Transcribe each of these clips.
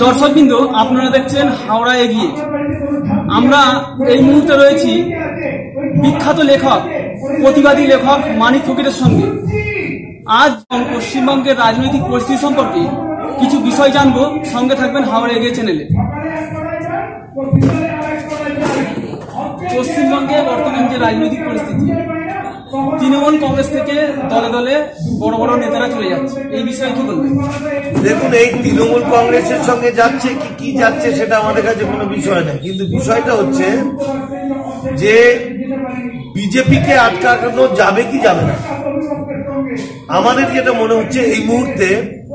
দর্শকবৃন্দ, আপনারা দেখছেন হাওড়া এগিয়ে। আমরা এই মুহূর্তে রয়েছি বিখ্যাত লেখক, প্রতিবাদী লেখক মানিক ফকিরের সঙ্গে। আজ পশ্চিমবঙ্গের রাজনৈতিক পরিস্থিতি সম্পর্কে কিছু বিষয় জানবো। সঙ্গে থাকবেন হাওড়া এগিয়ে চ্যানেলে। পশ্চিমবঙ্গে বর্তমান যে রাজনৈতিক পরিস্থিতি, তৃণমূল কংগ্রেস থেকে দলে দলে বড় বড় নেতারা চলে যাচ্ছে, এই বিষয়ে কি বলবেন? দেখুন, এই তৃণমূল কংগ্রেসের সঙ্গে যাচ্ছে কি যাচ্ছে সেটা আমাদের কাছে কোনো বিষয় না, কিন্তু বিষয়টা হচ্ছে যে বিজেপিকে আটকানো যাবে কি যাবে না। আমাদের যেটা মনে হচ্ছে এই মুহূর্তে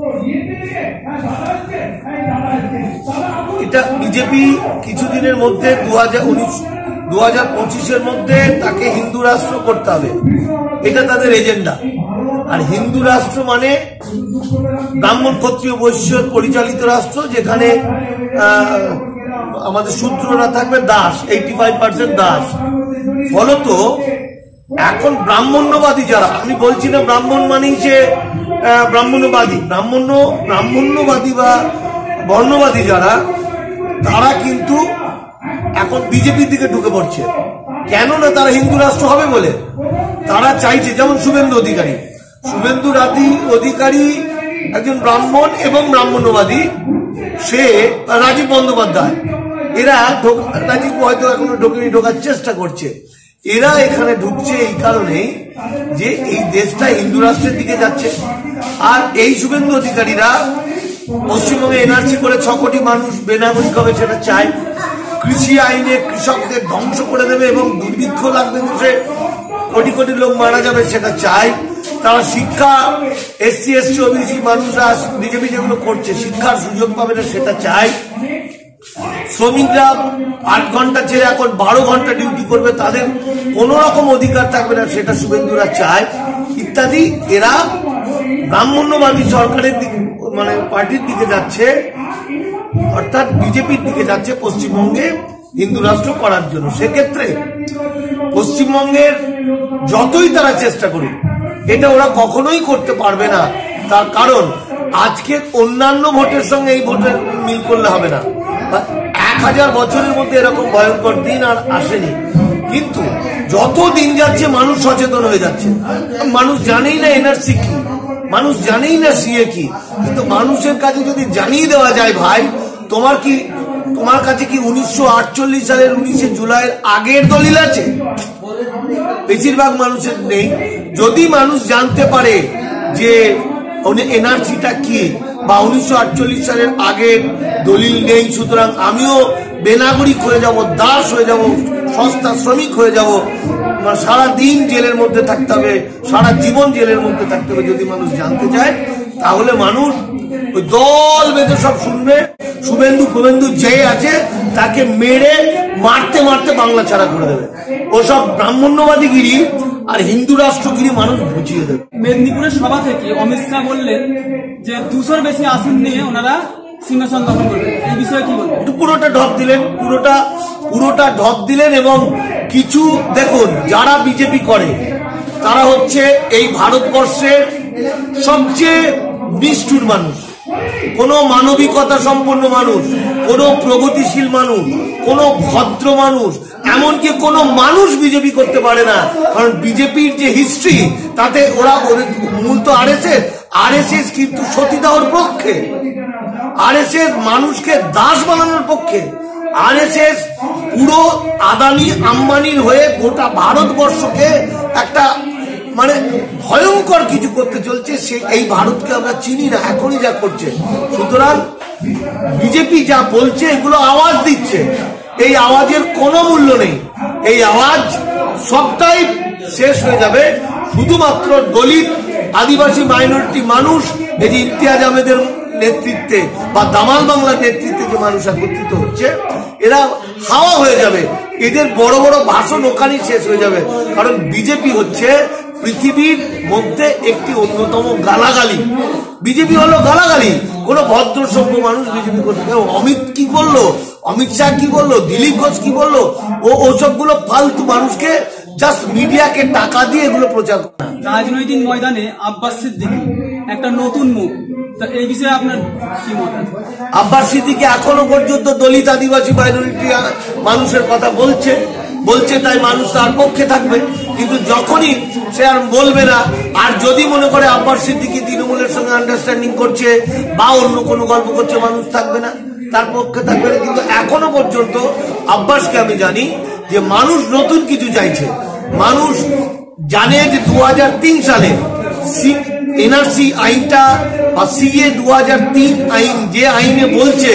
এটা বিজেপি কিছুদিনের মধ্যে 2025-এর মধ্যে তাকে হিন্দু রাষ্ট্র করতে হবে, এটা তাদের এজেন্ডা। আর হিন্দু রাষ্ট্র মানে ব্রাহ্মণ ক্ষত্রিয় বৈশ্য পরিচালিত রাষ্ট্র, যেখানে আমাদের শূদ্ররা থাকবে দাস, 85% দাস। ফলত এখন ব্রাহ্মণ্যবাদী যারা, আমি বলছি না ব্রাহ্মণ মানেই যে ব্রাহ্মণ্যবাদী, ব্রাহ্মণ্যবাদী বা বর্ণবাদী যারা, তারা কিন্তু এখন বিজেপির দিকে ঢুকে পড়ছে। কেননা তারা হিন্দু রাষ্ট্র হবে বলে তারা চাইছে। যেমন শুভেন্দু অধিকারী একজন ব্রাহ্মণ এবং ব্রাহ্মণ্যবাদী, সে রাজীব বন্দ্যোপাধ্যায়, এরা রাজীব হয়তো এখনো ঢোকার চেষ্টা করছে। এরা এখানে ঢুকছে এই কারণেই যে এই দেশটা হিন্দু রাষ্ট্রের দিকে যাচ্ছে। আর এই শুভেন্দু অধিকারীরা পশ্চিমবঙ্গে এনআরসি করে 6 কোটি মানুষ বেনাগরিক হবে সেটা চায়। কৃষি আইনে কৃষকদের ধ্বংস করে দেবে এবং দুর্ভিক্ষ লাগবে, দেশে কোটি কোটি লোক মারা যাবে সেটা চায়। তারা শিক্ষা, SC ST OBC মানুষরা বিজেপি যেগুলো করছে শিক্ষার সুযোগ পাবে না সেটা চায়। শ্রমিকরা 8 ঘন্টা ছেড়ে এখন 12 ঘন্টা ডিউটি করবে, তাদের কোন রকম অধিকার থাকবে না সেটা শুভেন্দুরা চায় ইত্যাদি। এরা ব্রাহ্মণ্যবাদী সরকারের দিকে মানে পার্টির দিকে যাচ্ছে, অর্থাৎ বিজেপির দিকে যাচ্ছে পশ্চিমবঙ্গে হিন্দু রাষ্ট্র করার জন্য। সেক্ষেত্রে পশ্চিমবঙ্গের যতই তারা চেষ্টা করুক এটা ওরা কখনোই করতে পারবে না। তার কারণ আজকে অন্যান্য ভোটের সঙ্গে এই ভোটের মিল করলে হবে না। 1000 বছরের মধ্যে এরকম ভয়ঙ্কর দিন আর আসেনি। কিন্তু যত দিন যাচ্ছে মানুষ সচেতন হয়ে যাচ্ছে। মানুষ জানেই না এনআরসি কি, মানুষ জানেই না সিএ কি, কিন্তু মানুষের কাছে যদি জানিয়ে দেওয়া যায়, ভাই তোমার কাছে কি 1948 সালের 19শে জুলাইয়ের আগের দলিল আছে? বেশিরভাগ মানুষের নেই। যদি মানুষ জানতে পারে যে এনআরসিটা কি বা 1948 সালের আগের দলিল নেই, সুতরাং আমিও বেনাগরিক হয়ে যাব, দাস হয়ে যাব, সস্তা শ্রমিক হয়ে যাব, সারা দিন জেলের মধ্যে থাকতে হবে, সারা জীবন জেলের মধ্যে থাকতে হবে, যদি মানুষ জানতে চায়, তাহলে মানুষ ওই দল বেঁধে সব শুনবে। শুভেন্দু যে আছে তাকে মেরে মারতে বাংলা ছাড়া করে দেবে। ওসব ব্রাহ্মণ্যবাদীগিরি আর হিন্দু রাষ্ট্রগিরি মানুষ বুঝিয়ে দেবে। মেদিনীপুরের সভা থেকে অমিত শাহ বললেন যে 200-র বেশি আসন নিয়ে ওনারা সিংহাসন দখল করবেন, এই বিষয়ে কি বলবেন? পুরোটা ঢপ দিলেন এবং কিছু দেখুন, যারা বিজেপি করে তারা হচ্ছে এই ভারতবর্ষের সবচেয়ে নিষ্ঠুর মানুষ, কোন মানবিকতা সম্পন্ন মানুষ, কোন প্রগতিশীল মানুষ, কোন ভদ্র মানুষ, এমনকি কোন মানুষ বিজেপি করতে পারে না। কারণ বিজেপির যে হিস্ট্রি, তাতে ওরা মূল তো আরএসএস কিন্তু সতীদাহর পক্ষে, আরএসএস মানুষকে দাস বানানোর পক্ষে, আরএসএস পুরো আদানি আম্বানির হয়ে গোটা ভারতবর্ষকে একটা মানে ভয়ঙ্কর কিছু করতে চলছে। এই ভারতকে আমরা চিনি না, এখনই যা করছে। সুতরাং বিজেপি যা বলছে এগুলো আওয়াজ দিচ্ছে, এই আওয়াজের কোনো মূল্য নেই। এই আওয়াজ সবটাই শেষ হয়ে যাবে শুধুমাত্র দলিত আদিবাসী মাইনরিটি মানুষ, এই যে ইমতিয়াজ আহমেদের নেতৃত্বে বা দামাল বাংলার নেতৃত্বে যে মানুষ একত্রিত হচ্ছে, এরা হাওয়া হয়ে যাবে। এদের বড় বড় ভাষণ ওখানেই শেষ হয়ে যাবে। কারণ বিজেপি হচ্ছে পৃথিবীর মধ্যে একটি অন্যতম গালাগালি। বিজেপি হলো গালাগালি। কোন ভদ্র সভ্য মানুষ বিজেপি করতে। অমিত শাহ কি বললো, দিলীপ ঘোষ কি বললো, ওসবগুলো ফালতু মানুষকে জাস্ট মিডিয়াকে টাকা দিয়ে এগুলো প্রচার করে। রাজনৈতিক ময়দানে আব্বাস সিদ্দিকী একটা নতুন মুখ, তা এই বিষয়ে আপনার কি মত আছে? আব্বাস সিদ্দিকী এখনো পর্যন্ত দলিত আদিবাসী মাইনরিটি মানুষের কথা বলছে, তাই মানুষ তার পক্ষে থাকবে। কিন্তু যখনই সে আর বলবে না, আর যদি মনে করে আব্বাস সিদ্দিকী তৃণমূলের সঙ্গে আন্ডারস্ট্যান্ডিং করছে বা অন্য কোনো গল্প করছে, মানুষ থাকবে না, তার পক্ষে থাকবে না। কিন্তু এখনো পর্যন্ত আব্বাসকে আমি জানি যে মানুষ নতুন কিছু চাইছে। মানুষ জানে যে 2003 সালে এনআরসি আইনটা বা সিএ 2003 আইন, যে আইনে বলছে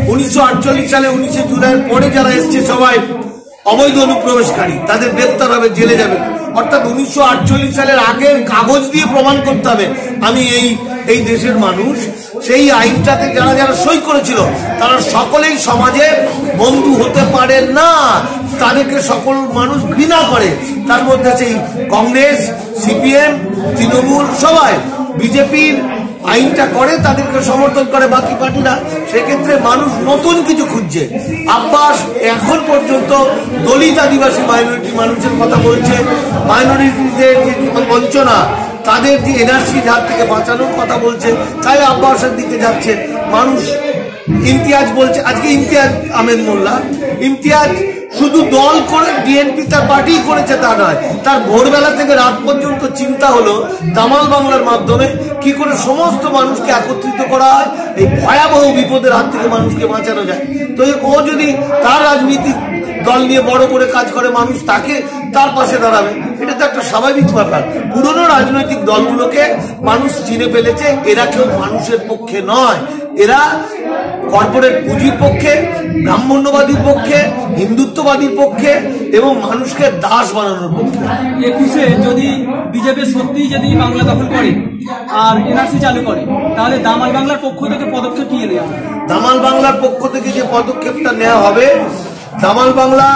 1948 সালে 19 জুলাইয়ের পরে যারা এসছে সবাই অবৈধ অনুপ্রবেশকারী, তাদের গ্রেপ্তার হবে, জেলে যাবে। অর্থাৎ 1948 সালের আগের কাগজ দিয়ে প্রমাণ করতে হবে আমি এই দেশের মানুষ। সেই আইনটাতে যারা যারা সই করেছিল তারা সকলেই সমাজে বন্ধু হতে পারে না, তাদেরকে সকল মানুষ ঘৃণা করে। তার মধ্যে সেই কংগ্রেস, সিপিএম, তৃণমূল সবাই, বিজেপির আইনটা করে, তাদেরকে সমর্থন করে বাকি পার্টিরা। সেক্ষেত্রে মানুষ নতুন কিছু খুঁজছে। আব্বাস এখন পর্যন্ত দলিত আদিবাসী মাইনরিটি মানুষের কথা বলছে, মাইনরিটিদের যে বঞ্চনা, তাদের যে এনআরসির হাত থেকে বাঁচানোর কথা বলছে, তাই আব্বাসের দিকে যাচ্ছে মানুষ। ইমতিয়াজ বলছে, আজকে ইমতিয়াজ আহমেদ মোল্লা, ইমতিয়াজ শুধু দল করে ডিএনপি তার পার্টি করেছে তা নয়, তার ভোরবেলা থেকে রাত পর্যন্ত চিন্তা হলো দামাল বাংলার মাধ্যমে কি করে সমস্ত মানুষকে একত্রিত করা হয়, এই ভয়াবহ বিপদের হাত থেকে মানুষকে বাঁচানো যায়। তো ও যদি তার রাজনীতিক দল নিয়ে বড় করে কাজ করে, মানুষ তার পাশে দাঁড়াবে, এটা তো একটা স্বাভাবিক ব্যাপার। পুরনো রাজনৈতিক দলগুলোকে মানুষ চিনে ফেলেছে, এরা কেউ মানুষের পক্ষে নয়, এরা কর্পোরেট পুঁজির পক্ষে, ব্রাহ্মণ্যবাদীর পক্ষে, হিন্দুত্ববাদীর পক্ষে এবং মানুষকে দাস বানানোর পক্ষে। 21-এ যদি বিজেপি সত্যিই যদি বাংলা দখল করে আর এনআরসি চালু করে, তাহলে দামাল বাংলার পক্ষ থেকে পদক্ষেপ কি নেওয়া হবে? দামাল বাংলার পক্ষ থেকে যে পদক্ষেপটা নেওয়া হবে, দামাল বাংলা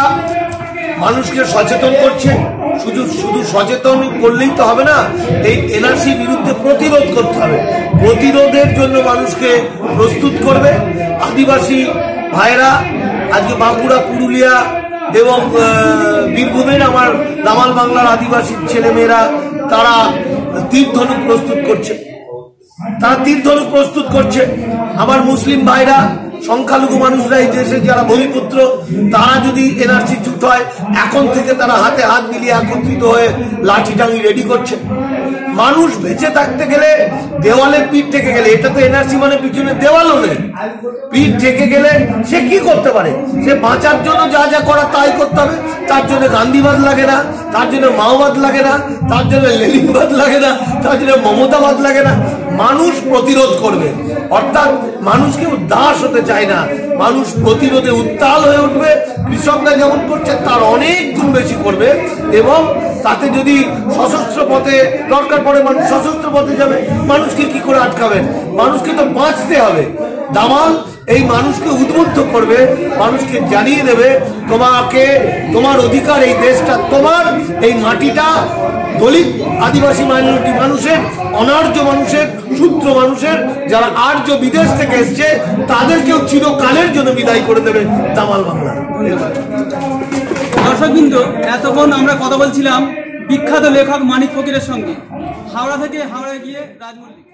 মানুষকে সচেতন করছে। শুধু সচেতন করলেই তো হবে না, এই এনআরসি বিরুদ্ধে প্রতিরোধ করতে হবে। প্রতিরোধের জন্য মানুষকে প্রস্তুত করবে। আদিবাসী ভাইরা আজকে বাঁকুড়া, পুরুলিয়া এবং বীরভূমের আমার দামাল বাংলার আদিবাসী ছেলেমেয়েরা তারা তীরধনুক প্রস্তুত করছে। আমার মুসলিম ভাইরা, সংখ্যালঘু মানুষরা এই দেশে যারা ভূমিপুত্র, তারা যদি এনআরসি চুট হয়, এখন থেকে তারা হাতে হাত মিলিয়ে একত্রিত হয়ে লাঠি টাঙি রেডি করছে। মানুষ বেঁচে থাকতে গেলে দেওয়ালের পিঠ থেকে গেলে, এটা তো এনআরসি মানে পিছনে দেওয়ালও নেই, পিঠ থেকে গেলে সে কি করতে পারে? সে বাঁচার জন্য যা যা করা তাই করতে হবে। তার জন্য গান্ধীবাদ লাগে না, তার জন্য মাওবাদ লাগে না, তার জন্য লেনিনবাদ লাগে না, তার জন্য মমতাবাদ লাগে না। মানুষ প্রতিরোধ করবে, অর্থাৎ মানুষ কেউ দাস হতে চায় না, মানুষ প্রতিরোধে উত্তাল হয়ে উঠবে। কৃষকরা যেমন করছে তার অনেক গুণ বেশি করবে, এবং তাতে যদি সশস্ত্র পথে দরকার পড়ে মানুষ সশস্ত্র পথে যাবে। মানুষকে কি করে আটকাবেন? মানুষকে তো বাঁচতে হবে। দামাল এই মানুষকে উদ্বুদ্ধ করবে, মানুষকে জানিয়ে দেবে তোমার অধিকার, এই দেশটা তোমার, এই মাটিটা দলিত আদিবাসী মাইনরিটি মানুষের, অনার্য মানুষের, শূদ্র মানুষের, যারা আর্য বিদেশ থেকে এসছে তাদেরকেও চিরকালের জন্য বিদায় করে দেবে দামাল বাংলা। দর্শকবৃন্দ, এতক্ষণ আমরা কথা বলছিলাম বিখ্যাত লেখক মানিক ফকিরের সঙ্গে। হাওড়া থেকে হাওড়ায় গিয়ে রাজমল্লিক।